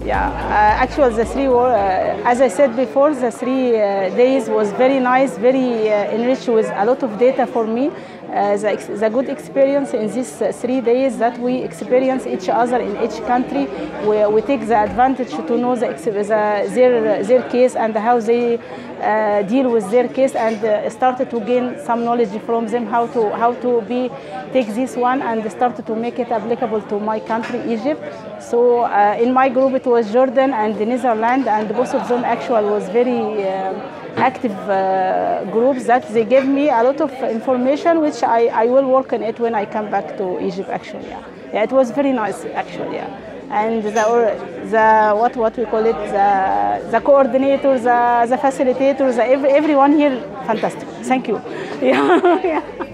Yeah, actually the three were, as I said before, the 3 days was very nice, very enriched with a lot of data for me. The good experience in these 3 days that we experience each other in each country. We take the advantage to know their case and how they deal with their case, and started to gain some knowledge from them how to take this one and started to make it applicable to my country, Egypt. So in my group it was Jordan and the Netherlands, and both of them actually was very active groups that they gave me a lot of information which I will work on it when I come back to Egypt actually. Yeah, it was very nice actually. Yeah. And what we call it, the coordinators, the facilitators, everyone here fantastic. Thank you. Yeah. Yeah.